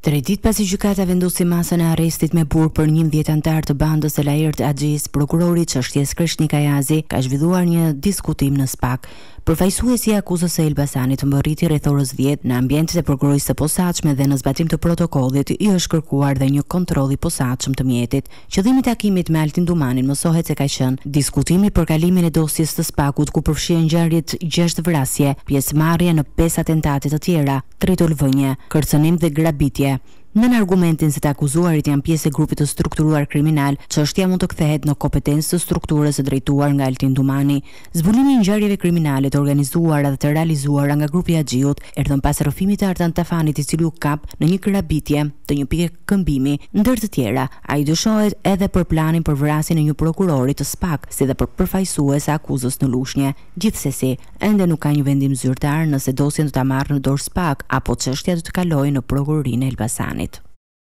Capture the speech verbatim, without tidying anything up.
Tre ditë pasi gjykata vendosi masën e arrestit me burg për njëmbëdhjetë anëtar të bandës së Lairt Axhis, prokurori i çështjes Krishnik Ayazi ka zhvilluar një diskutim në SPAK. Përfaqësuesi i akuzës së Elbasanit mbërriti rreth orës dhjetë në ambientet e prokurorisë së posaçme dhe në zbatim të protokollit i është kërkuar dhe një kontroll i posaçëm të mjetit. Qëllimi i takimit me Altin Dumanin mësohet se ka qenë diskutimi për kalimin e dosjes së SPAK-ut ku përfshihen ngjarjet gjashtë vrasje, pjesëmarrje në pesë atentate të tjera, tre tolvënje, kërcënim dhe grabitje. Nën argumentin se të akuzuarit janë pjesë e grupit të strukturuar kriminal, çështja mund të kthehet në kompetencë të strukturës së drejtuar nga Altin Dumani. Zbulimi i ngjarjeve kriminale të organizuara dhe të realizuara nga grupi i Axhiut erdhën pas rrëfimit të Artan Tafanit, i cili u kap në një grabitje të një pike këmbimi, ndër të tjera. Ai dyshohet edhe për planin për vrasjen e një prokurori të SPAK, si dhe për përfaqësues e akuzës në Lushnjë. Gjithsesi, ende nuk ka një vendim zyrtar nëse dosjen do ta marrë në dorë SPAK apo çështja do të kalojë në prokurorinë e Elbasanit.